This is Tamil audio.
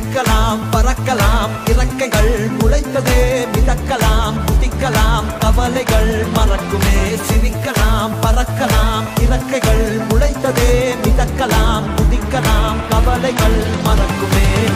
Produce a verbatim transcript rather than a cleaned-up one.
சிரிக்கலாம் பறக்கலாம் இறக்கைகள் முளைத்ததே மிதக்கலாம் குதிக்கலாம் கவலைகள் மறக்குமே சிரிக்கலாம் பறக்கலாம் இறக்கைகள் முளைத்ததே மிதக்கலாம் குதிக்கலாம் கவலைகள் மறக்குமே